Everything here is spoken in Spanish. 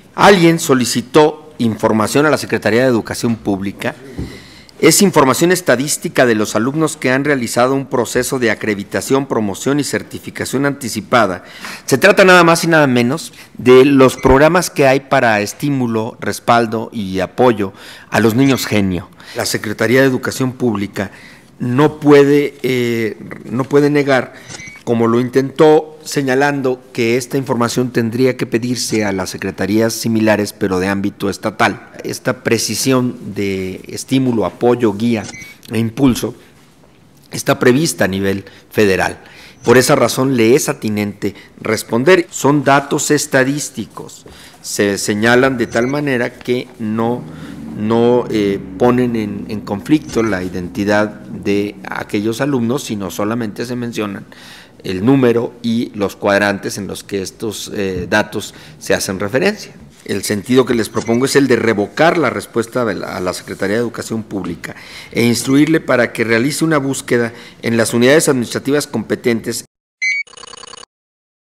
Alguien solicitó información a la Secretaría de Educación Pública. Es información estadística de los alumnos que han realizado un proceso de acreditación, promoción y certificación anticipada. Se trata nada más y nada menos de los programas que hay para estímulo, respaldo y apoyo a los niños genio. La Secretaría de Educación Pública no puede negar, como lo intentó, señalando que esta información tendría que pedirse a las secretarías similares, pero de ámbito estatal. Esta precisión de estímulo, apoyo, guía e impulso está prevista a nivel federal. Por esa razón le es atinente responder. Son datos estadísticos, se señalan de tal manera que no ponen en conflicto la identidad de aquellos alumnos, sino solamente se mencionan el número y los cuadrantes en los que estos datos se hacen referencia. El sentido que les propongo es el de revocar la respuesta a la Secretaría de Educación Pública e instruirle para que realice una búsqueda en las unidades administrativas competentes